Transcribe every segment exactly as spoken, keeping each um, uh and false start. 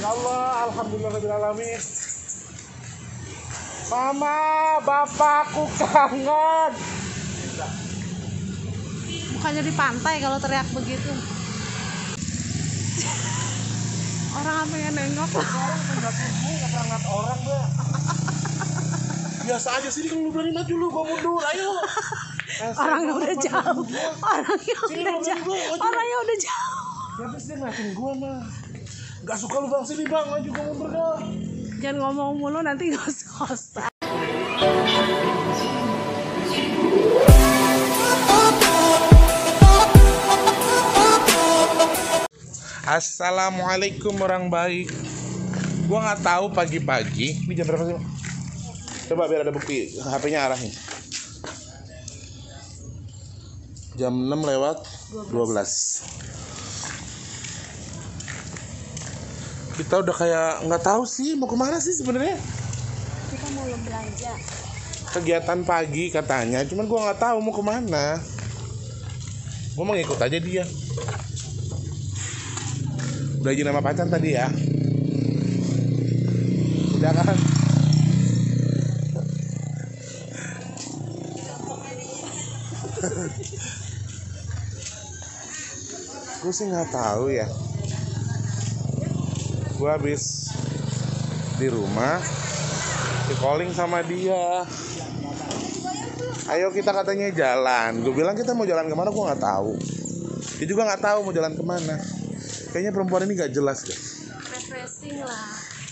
Allah, alhamdulillahirobbilalamin. Mama, bapakku kangen. Bukannya di pantai kalau teriak begitu. Orang pengen nengok. Orang nggak tunggu, nggak angkat orang, Mbak. Biasa aja sini, kalau lu berani maju lu, gua mundur, ayo. Orangnya udah jauh. Orangnya udah jauh. Orangnya udah jauh. Ya habis dia ngeliatin gua mah. Gak suka lu bang, sini bang, maju gua mundur dah. Jangan ngomong mulu nanti ngos-ngosan. Assalamualaikum orang baik. Gua nggak tahu pagi-pagi. Ini jam berapa sih? Coba biar ada bukti. H P-nya arahin. Jam enam lewat dua belas. Kita udah kayak nggak tahu sih mau kemana sih sebenarnya. Kita mau belanja. Kegiatan pagi katanya, cuman gua nggak tahu mau kemana. Gua mau ngikut aja dia. Udah izin sama pacar tadi ya. Udah kan? Gue sih nggak tahu ya. Gue habis di rumah, di calling sama dia. Ayo kita katanya jalan. Gue bilang kita mau jalan kemana? Gue nggak tahu. Dia juga nggak tahu mau jalan kemana. Kayaknya perempuan ini nggak jelas deh. Refreshing lah.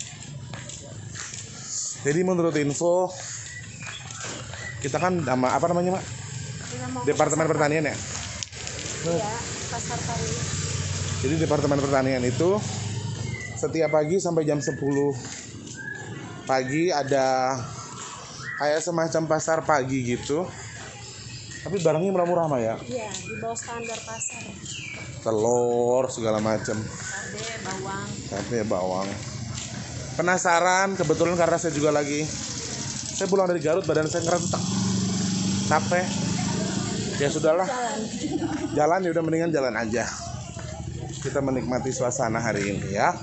Jadi menurut info, kita kan sama apa namanya Mak? Departemen Pertanian ya? Iya, pasar tani. Jadi Departemen Pertanian itu setiap pagi sampai jam sepuluh pagi ada kayak semacam pasar pagi gitu. Tapi barangnya murah-murah mah ya. Iya, di bawah standar pasar. Telur segala macam. Cabai, bawang. Cabai, bawang. Penasaran kebetulan karena saya juga lagi saya pulang dari Garut, badan saya ngerentak. Capek. Ya sudahlah. Jalan. Jalan ya udah mendingan jalan aja. Kita menikmati suasana hari ini ya.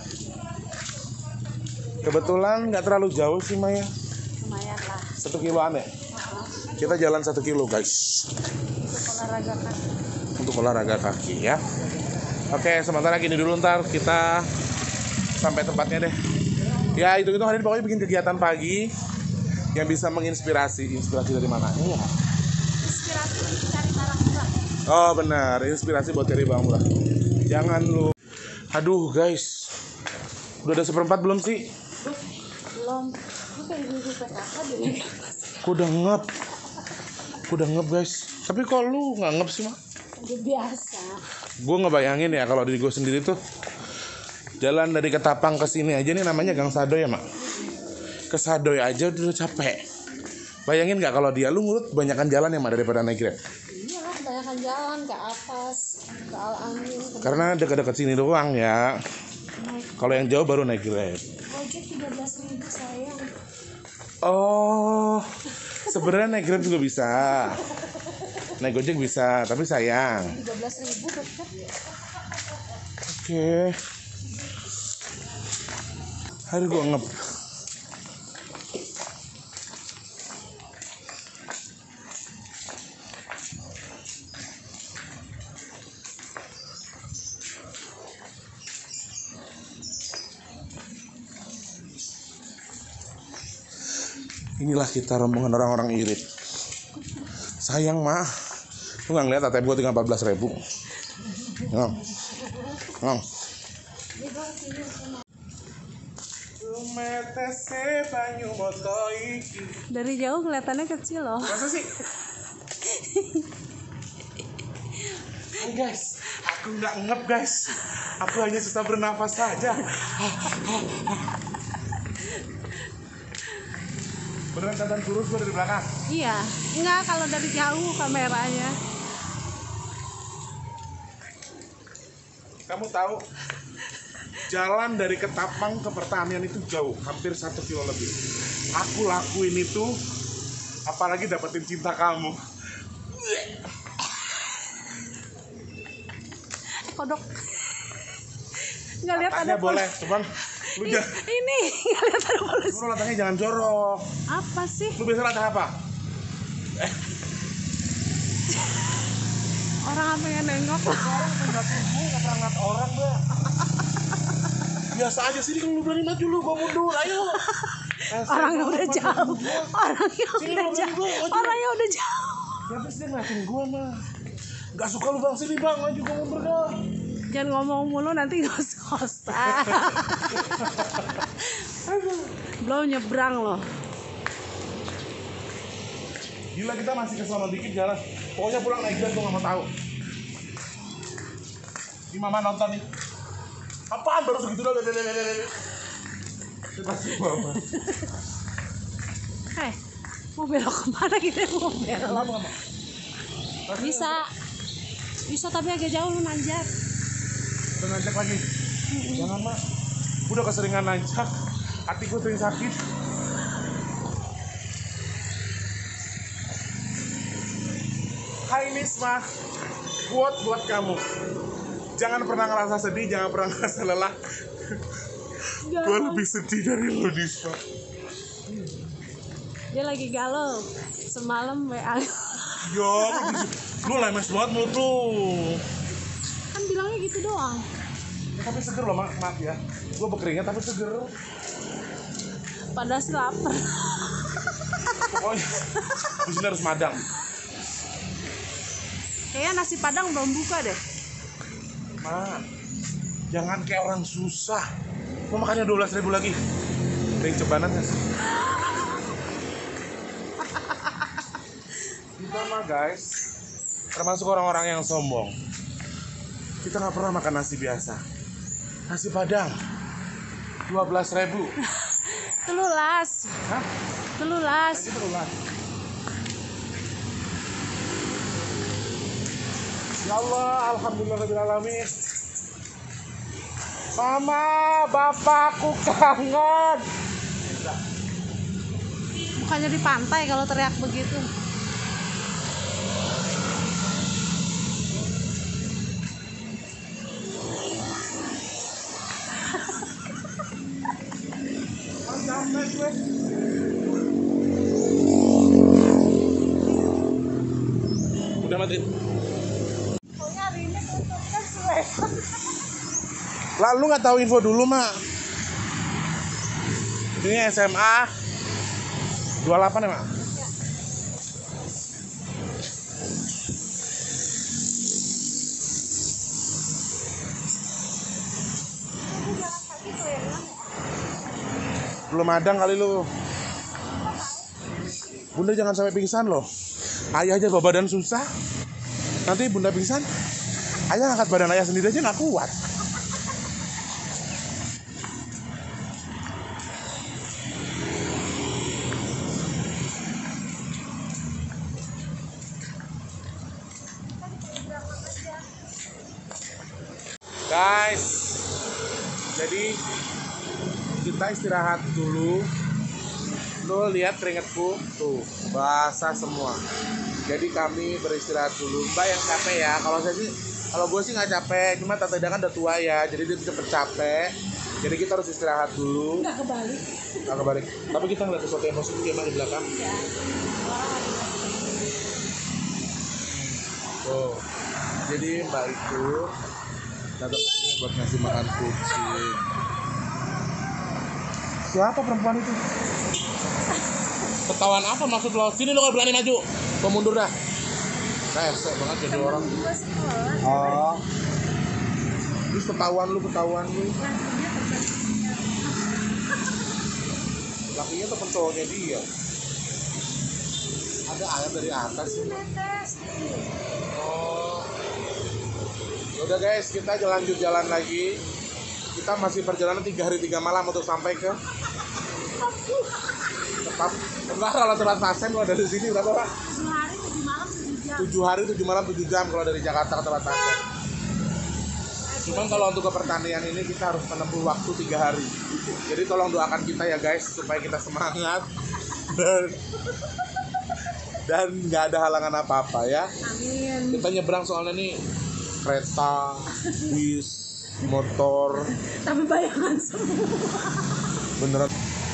Kebetulan nggak terlalu jauh sih Maya. Lumayan lah. Satu kiloan ya. Kita jalan satu kilo guys. Untuk olahraga kaki. Untuk olahraga kaki ya. Oke, sementara gini dulu ntar kita sampai tempatnya deh. Ya itu itu hari ini pokoknya bikin kegiatan pagi yang bisa menginspirasi. Inspirasi dari mana? Iya. Inspirasi cari barang murah. Oh benar, inspirasi buat cari barang murah. Jangan lu. Aduh guys, udah ada seperempat belum sih? Belum. Gue kayak guru P K K deh. Aku udah ngep. Aku udah ngep guys. Tapi kok lu nggak ngep sih Mak? Udah biasa. Gue ngebayangin ya kalau diri gue sendiri tuh jalan dari Ketapang ke sini aja nih namanya Gang Sadoy ya Mak. Ke Sadoy aja udah capek. Bayangin nggak kalau dia lu ngurut kebanyakan jalan ya Mak daripada naik Grab? Iya lah, kebanyakan jalan ke atas, ke Al-Amin. Karena dekat-dekat sini doang ya. Kalau yang jauh baru naik Grab. Ojek tiga belas ribu sayang. Oh, sebenarnya naik Grab juga bisa. Naik Gojek bisa, tapi sayang. tiga belas ribu dekat. Oke. Hari gua ngep. Inilah kita rombongan orang-orang irit. Sayang mah, lu nggak ngeliat A T M gue tinggal empat belas ribu. Ngom, ngom. Dari jauh kelihatannya kecil loh. Masa sih? Hai guys, aku nggak ngep guys. Aku hanya susah bernafas saja. Beneran kelihatan kurus gue dari belakang? Iya, enggak kalau dari jauh kameranya. Kamu tahu jalan dari Ketapang ke Pertanian itu jauh, hampir satu kilo lebih. Aku lakuin itu, apalagi dapetin cinta kamu. Kodok. Nggak lihat ada boleh, cuman Lu jangan, Ini nggak lihat ada polisi. lu latahnya jangan jorok. Apa sih? Lu biasa latah apa? Orang apa yang nengok? Orang pendakin gue nggak pernah ngeliat orang, Mbak. Biasa aja sini kalau lu berani maju lu, gua mundur, ayo. Orangnya udah jauh. Orangnya Sini, udah lu berani, jauh. gua, maju. Orangnya udah jauh. Kenapa sih dia ngeliatin gua, mah? Gak suka lu bang, sini bang, maju gua mundur dah. Jangan ngomong mulu nanti ngos-ngosan. Belum nyebrang loh. Gila, kita masih kesono dikit jalan. Pokoknya pulang naik dan gua gak mau tahu. Di mama nonton nih. Apaan baru segitu dah. Kita sih mama. Eh, mau belok kemana kita mau belok? Kenapa mama? Bisa, bisa tapi agak jauh lu nanjak. Udah nanjak lagi. Jangan mak. Udah keseringan nanjak. Hatiku sering sakit. Hai Nisma, quote buat kamu. Jangan pernah ngerasa sedih, jangan pernah ngerasa lelah. Gue lebih sedih dari lo, Nisma. Dia lagi galau. Semalam W A. Yo, lu lemes banget mulut lu. Kan bilangnya gitu doang. Ya, tapi seger loh, maaf, maaf ya. Gue berkeringat tapi seger. Padahal sih lapar. Pokoknya di sini harus madang. Kayaknya nasi padang belum buka deh. Ma, jangan kayak orang susah. Mau makannya dua belas ribu lagi. Ada yang cebanan gak sih? Kita mah guys, termasuk orang-orang yang sombong. Kita gak pernah makan nasi biasa. Nasi padang dua belas ribu. Telulas. Hah? Telulas. Nasi terulang. Ya Allah, alhamdulillahirrahmanirrahim. Mama, bapakku kangen. Bukannya di pantai kalau teriak begitu. Udah mati. Lalu nggak tahu info dulu mak. Ini S M A dua puluh delapan ya mak. Belum madang kali lu. Bunda jangan sampai pingsan loh. Ayah aja bawa badan susah. Nanti bunda pingsan. Ayah angkat badan ayah sendiri aja nggak kuat. Guys, jadi kita istirahat dulu. Lo lihat keringetku tuh basah semua. Jadi kami beristirahat dulu. Mbak yang capek ya. Kalau saya sih, kalau gue sih nggak capek. Cuma Tante Ida kan udah tua ya. Jadi dia cepet capek. Jadi kita harus istirahat dulu. Nggak kebalik. Nggak kebalik. Tapi kita ngeliat sesuatu yang positif ya Mbak di belakang. Ya. Tuh. Jadi Mbak itu datang ke sini buat ngasih makan kucing. Siapa perempuan itu? Ketahuan apa maksud lo? Sini lo gak berani maju. Lo mundur dah. Resek banget jadi orang. Oh. Terus ketahuan lu, ketahuan lu. Lakinya temen cowoknya dia. Ada air dari atas sih. Oh. Udah guys, kita lanjut jalan lagi. Kita masih perjalanan tiga hari tiga malam untuk sampai ke tempat. Enggak, kalau tempat Pasien kalau dari sini berapa Pak? tujuh hari tujuh malam tujuh jam. tujuh hari tujuh malam tujuh jam kalau dari Jakarta ke tempat Pasien. Cuman kalau untuk ke pertanian ini kita harus menempuh waktu tiga hari. Jadi tolong doakan kita ya guys supaya kita semangat dan dan nggak ada halangan apa-apa ya. Amin. Kita nyebrang soalnya nih kereta, bis, motor. Tapi bayangan semua. Beneran.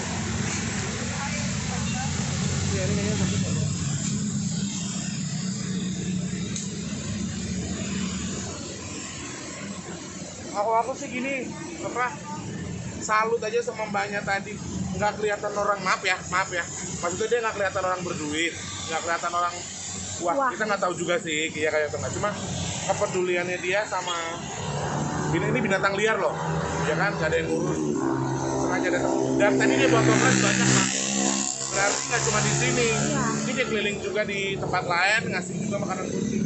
Aku aku sih gini, apa? Salut aja sama mbaknya tadi. Nggak kelihatan orang, maaf ya, maaf ya. Maksudnya dia nggak kelihatan orang berduit, nggak kelihatan orang wah, Wah. kita nggak tahu juga sih, kayak kayak tengah. Cuma kepeduliannya dia sama ini, ini binatang liar loh, ya kan, nggak ada yang ngurus, sengaja datang. Dan tadi dia bawa toples banyak pak. Berarti nggak cuma di sini, Iya. ini dia keliling juga di tempat lain, ngasih juga makanan kucing.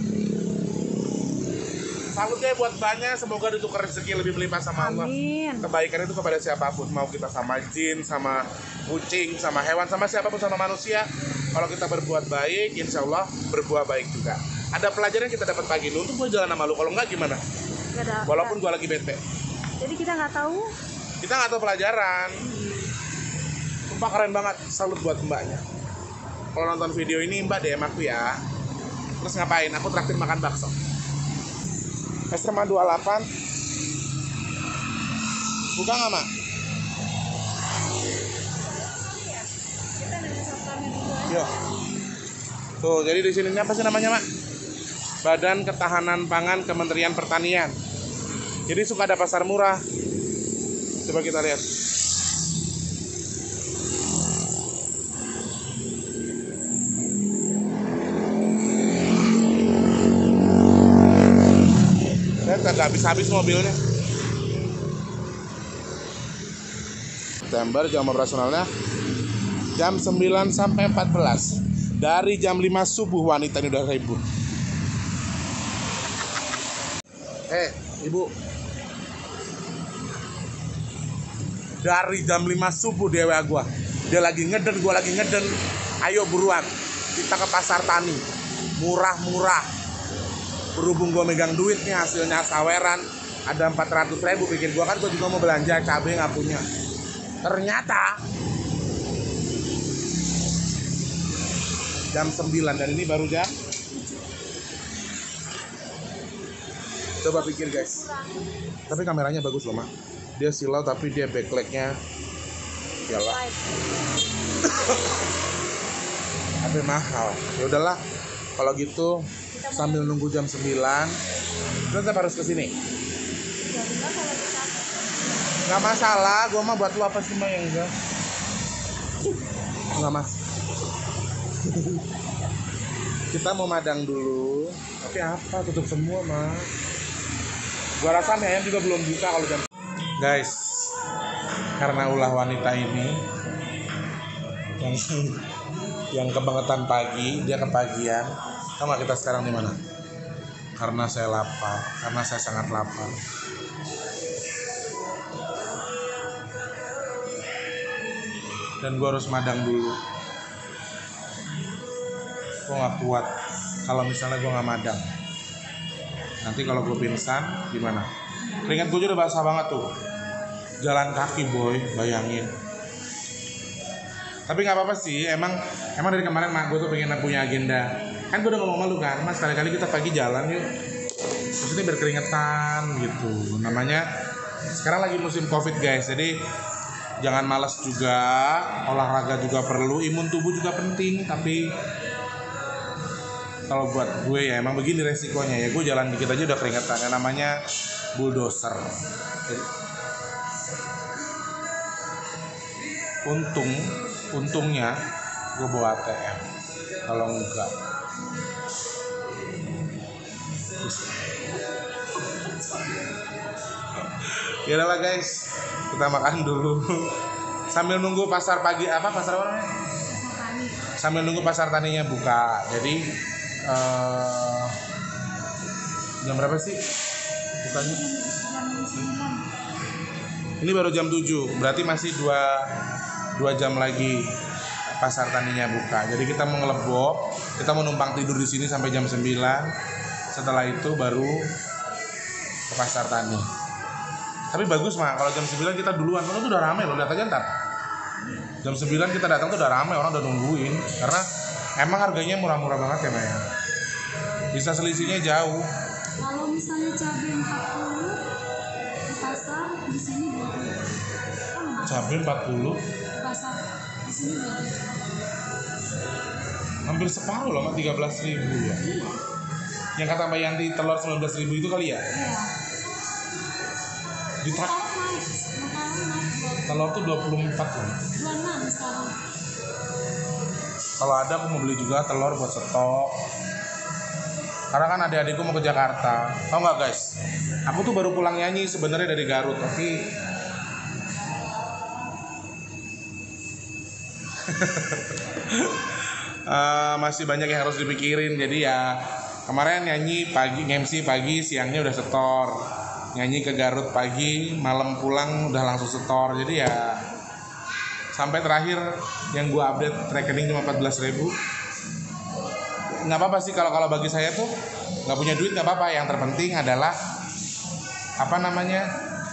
Salut deh buat banyak, semoga ditukar rezeki lebih melimpah sama Allah. Amin. Kebaikan itu kepada siapapun, mau kita sama jin, sama kucing, sama hewan, sama siapapun, sama manusia. Kalau kita berbuat baik, insya Allah berbuah baik juga. Ada pelajaran yang kita dapat pagi lu, untuk gue jalan sama lu, kalau enggak gimana? Gak ada. Walaupun gue lagi bete, Jadi kita nggak tahu. kita nggak tahu pelajaran. Sumpah keren banget, salut buat mbaknya. Kalau nonton video ini mbak D M aku ya. Terus ngapain? Aku traktir makan bakso. S M A dua puluh delapan. Buka nggak mak? Yuk. Tuh, jadi di sini ini apa sih namanya, Mak? Badan Ketahanan Pangan Kementerian Pertanian. Jadi suka ada pasar murah. Coba kita lihat. Lihat nggak habis-habis mobilnya. September jam operasionalnya jam sembilan sampai empat belas. Dari jam lima subuh wanita ini udah ribut. Eh, Ibu. Dari jam lima subuh dia W A gua. Dia lagi ngeden, gua lagi ngeden. Ayo buruan. Kita ke pasar tani. Murah-murah. Berhubung gua megang duit nih, hasilnya saweran. Ada empat ratus ribu, pikir gua kan gua juga mau belanja, cabai nggak punya. Ternyata jam sembilan dan ini baru jam. Coba pikir guys. Tapi kameranya bagus loh, Mak. Dia silau tapi dia backlightnya yalah. Tapi mahal. Ya udahlah. Kalau gitu sambil nunggu jam sembilan, kita tetap harus ke sini. Nggak masalah, gua mah buat lu apa sih, Mak, yang enggak? Nggak mas. Kita mau madang dulu, tapi apa, tutup semua, Mak. Gua rasa mie ayam juga belum buka kalau jam. Guys, karena ulah wanita ini yang yang kebangetan pagi, dia kepagian. Sama kita sekarang di mana? Karena saya lapar, karena saya sangat lapar. Dan gue harus madang dulu. Gue gak kuat kalau misalnya gue gak madang. Nanti kalau gue pingsan gimana? Keringat gue udah basah banget tuh. Jalan kaki boy, bayangin. Tapi gak apa-apa sih, emang emang dari kemarin mak gue tuh pengen punya agenda. Kan gue udah ngomong sama lu kan, mas kali-kali kita pagi jalan yuk. Maksudnya biar keringetan gitu. Namanya sekarang lagi musim covid guys, jadi jangan malas juga, olahraga juga perlu, imun tubuh juga penting. Tapi kalau buat gue ya emang begini resikonya ya, gue jalan dikit aja udah keringetan. Yang namanya bulldozer. Jadi, untung, untungnya gue bawa A T M. Kalau enggak, ya udahlah guys, kita makan dulu sambil nunggu pasar pagi apa pasar apa namanya? Sambil nunggu pasar taninya buka. Jadi uh, jam berapa sih bukanya? Ini baru jam tujuh, berarti masih dua dua jam lagi pasar taninya buka. Jadi kita mau ngelebok, kita mau numpang tidur di sini sampai jam sembilan. Setelah itu baru ke pasar tani. Tapi bagus mah kalau jam sembilan kita duluan, karena itu udah rame loh, lihat aja ntar. Jam sembilan kita datang tuh udah rame, orang udah nungguin. Karena emang harganya murah-murah banget ya Maya. Bisa selisihnya jauh. Kalau misalnya cabai empat puluh, di sini dua puluh. Cabai empat puluh. Pasar di sini dua puluh. Hampir separuh loh, Mak, tiga belas ribu ya. Iya. Yang kata Mbak Yanti telur sembilan belas ribu itu kali ya? Iya. Di tra- Sekarang naik, sekarang naik telur tuh dua puluh empat loh. dua puluh enam sekarang. Kalau ada aku mau beli juga telur buat stok. Karena kan adik-adikku mau ke Jakarta. Tahu nggak guys? Aku tuh baru pulang nyanyi sebenarnya dari Garut, tapi uh, masih banyak yang harus dipikirin. Jadi ya kemarin nyanyi pagi, M C pagi, siangnya udah setor. Nyanyi ke Garut pagi, malam pulang udah langsung setor. Jadi ya sampai terakhir yang gua update rekening cuma empat belas ribu. Nggak apa-apa sih, kalau kalau bagi saya tuh nggak punya duit nggak apa-apa. Yang terpenting adalah apa namanya,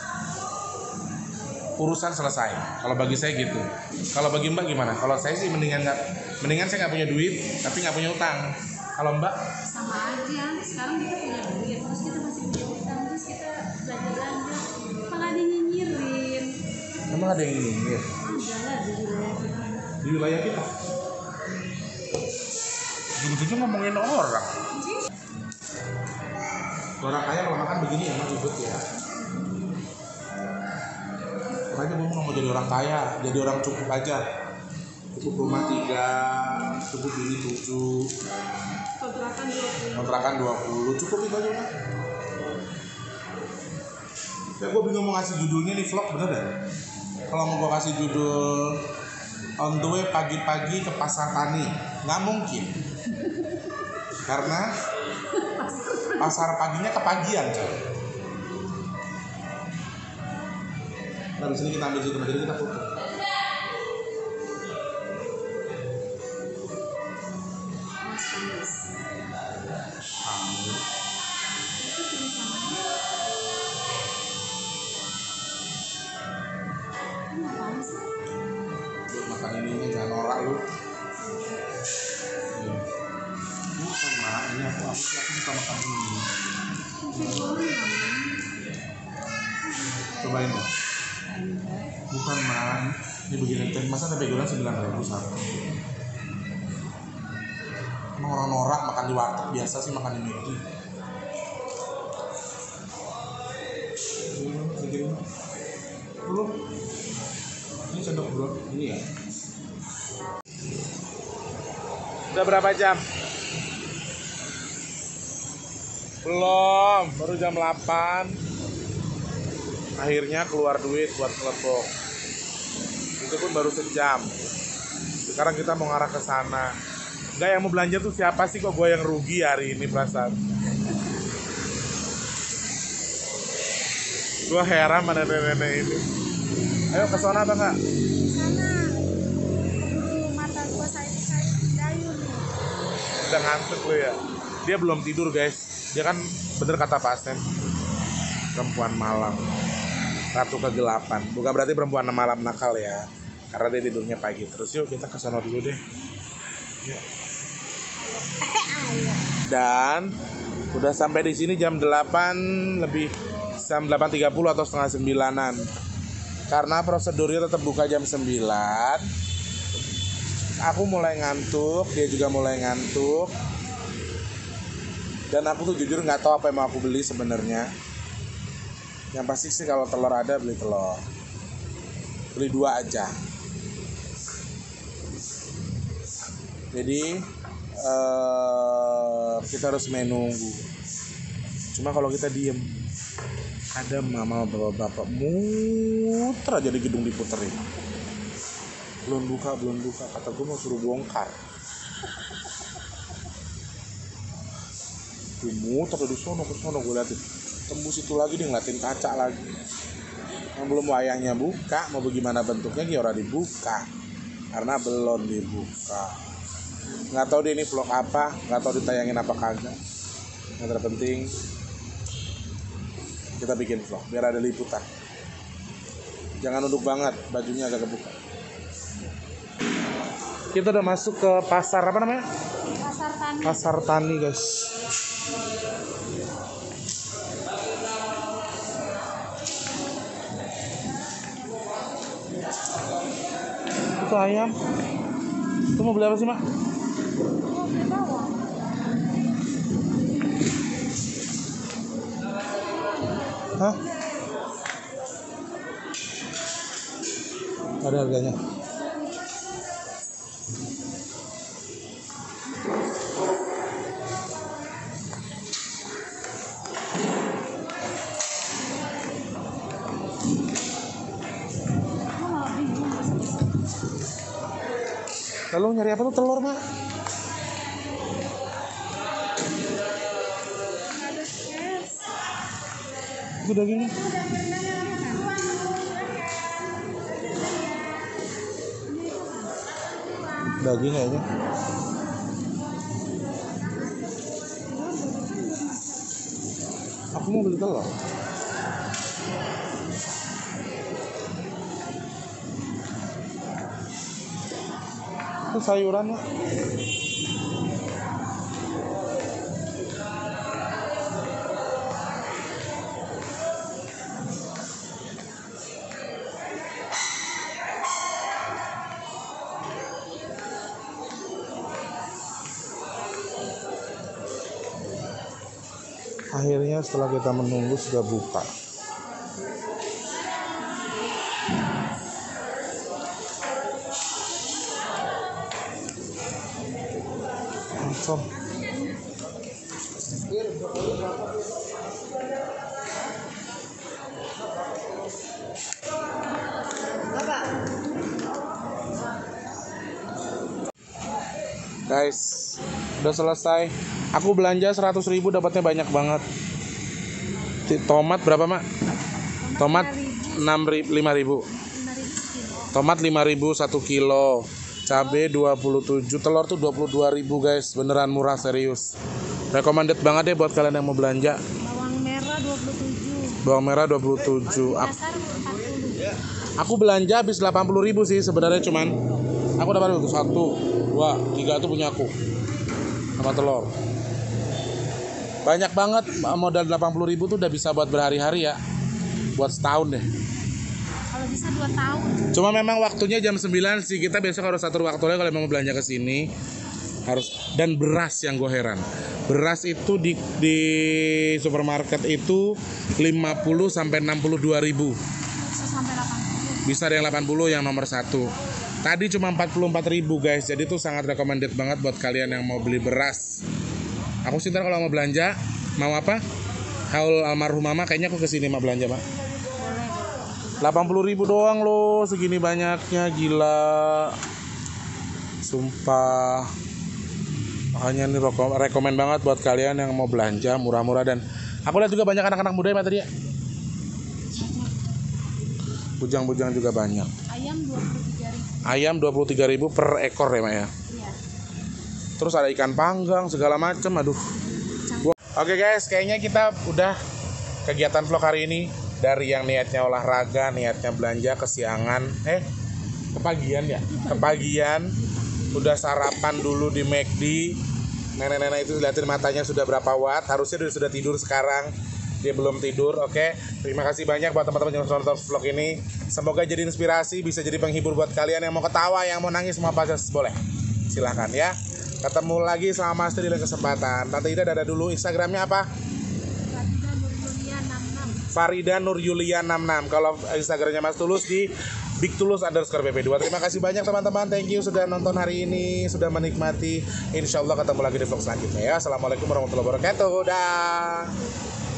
urusan selesai. Kalau bagi saya gitu. Kalau bagi Mbak gimana? Kalau saya sih mendingan nggak, mendingan saya nggak punya duit tapi nggak punya utang. Kalau Mbak? Sama aja. Sekarang kita punya duit, terus kita masih punya utang, terus kita belanja belanja. Malah ada yang nyinyirin. Emang ada yang nyinyir? Ada lah di wilayah kita. Di wilayah kita? Ujung-ujung ngomongin orang. Orang kaya kalau makan begini emang ribet ya. Makanya gue mau jadi orang kaya, jadi orang cukup aja. Cukup rumah tiga, cukup bini tujuh, Kontrakan dua puluh. kontrakan dua puluh, cukup itu aja udah. Ya gue bingung mau ngasih judulnya nih vlog bener deh. Kalau mau gue kasih judul on the way pagi-pagi ke pasar tani, nggak mungkin. Karena pasar paginya kepagian coy. Nah di sini kita ambil situ, jadi kita foto. Ambil. Buat makan ini ini jangan norak lu. Bukan mak, ini aku aku aku suka makan ini. Cobain deh. Bukan mak, ini begini. Masa ada begolan sembilan ribu satu. Emang orang norak makan di warteg biasa sih makan di Maggi. Ini segini. Belum. Ini sendok bro, ini ya. Udah berapa jam? Belum, baru jam delapan. Akhirnya keluar duit buat telepon. Itu pun baru sejam. Sekarang kita mau ngarah ke sana. Enggak, yang mau belanja tuh siapa sih, kok gue yang rugi hari ini perasaan. Gue heran mana nenek-nenek ini. Ayo ke sana apa enggak? Sana. Keburu mata gua sakit-sakit dayun nih. Udah ngantuk lu ya. Dia belum tidur guys. Dia kan bener kata pasien, perempuan malam, ratu kegelapan. Bukan berarti perempuan malam nakal ya, karena dia tidurnya pagi terus. Yuk kita ke sana dulu deh. Yuk. Dan udah sampai di sini jam delapan lebih, jam delapan tiga puluh atau setengah sembilanan. Karena prosedurnya tetap buka jam sembilan. Aku mulai ngantuk, dia juga mulai ngantuk. Dan aku tuh jujur nggak tahu apa yang mau aku beli sebenarnya. Yang pasti sih kalau telur ada, beli telur. Beli dua aja. Jadi uh, kita harus menunggu. Cuma kalau kita diem, ada mama bapak-bapak muter aja di gedung diputerin. Belum buka, belum buka. Kata gue mau suruh bongkar. Gue muter dari sono ke sono, gue liatin. Tembus itu lagi, dia ngeliatin kaca lagi. Yang belum wayangnya buka, mau bagaimana bentuknya dia orang dibuka. Karena belum dibuka. Nggak tahu dia ini vlog apa, nggak tahu ditayangin apa kagak. Yang terpenting kita bikin vlog biar ada liputan. Jangan nunduk banget, bajunya agak kebuka. Kita udah masuk ke pasar apa namanya? Pasar tani. Pasar tani guys. Itu ayam. Itu mau beli apa sih, Mak? Oh, beli bawang. Hah? Ada harganya. Oh, malah bingung. Lalu nyari apa tuh? Telur, Mak? Ada es. Itu dagingnya. Daging kayaknya. Aku mau beli telur. Itu sayuran, Mak. Akhirnya setelah kita menunggu sudah buka. Langsung. Guys, udah selesai. Aku belanja seratus ribu dapatnya banyak banget. Ti- Tomat berapa, Mak? Tomat enam ribu, lima ribu. Tomat lima ribu satu kilo. Cabe dua puluh tujuh, telur tuh dua puluh dua ribu, guys. Beneran murah, serius. Recommended banget deh buat kalian yang mau belanja. Bawang merah dua puluh tujuh. Bawang merah dua puluh tujuh. Aku, Dasar empat puluh. aku belanja habis delapan puluh ribu sih sebenarnya, cuman aku dapat itu satu, dua, tiga itu punya aku. Sama telur. Banyak banget, modal delapan puluh ribu tuh udah bisa buat berhari-hari ya. Buat setahun deh. Kalau bisa dua tahun. Cuma memang waktunya jam sembilan sih. Kita besok harus atur waktunya kalau mau belanja ke sini. Harus, dan beras yang gue heran. Beras itu di di supermarket itu lima puluh sampai enam puluh dua ribu. Bisa sampai delapan puluh. Bisa ada yang delapan puluh yang nomor satu. Tadi cuma empat puluh empat ribu, guys. Jadi itu sangat recommended banget buat kalian yang mau beli beras. Aku sih ntar kalau mau belanja, mau apa? Haul almarhum mama, kayaknya aku kesini mau belanja, Pak. delapan puluh ribu doang loh, segini banyaknya, gila. Sumpah. Makanya ini rekomend banget buat kalian yang mau belanja murah-murah. Dan aku lihat juga banyak anak-anak muda ya, Pak, tadi ya. Bujang-bujang juga banyak. Ayam dua puluh tiga ribu. Ayam dua puluh tiga ribu per ekor ya, Mak ya. Iya. Terus ada ikan panggang segala macam, aduh. Oke guys, kayaknya kita udah kegiatan vlog hari ini. Dari yang niatnya olahraga, niatnya belanja, kesiangan, eh kepagian ya, kepagian, udah sarapan dulu di McD. Nenek-nenek itu liatin matanya sudah berapa watt, harusnya dia sudah tidur sekarang, dia belum tidur. Oke, terima kasih banyak buat teman-teman yang nonton vlog ini. Semoga jadi inspirasi, bisa jadi penghibur buat kalian yang mau ketawa, yang mau nangis, mau apa aja boleh. Silahkan ya. Ketemu lagi sama Mas di lain kesempatan. Tante Ida dadah dulu. Instagramnya apa? Farida Nur Yulia enam enam. Kalau Instagramnya Mas Tulus di Big Tulus underscore B P dua. Terima kasih banyak teman-teman. Thank you sudah nonton hari ini, sudah menikmati. Insya Allah ketemu lagi di vlog selanjutnya ya. Assalamualaikum warahmatullahi wabarakatuh. Dah.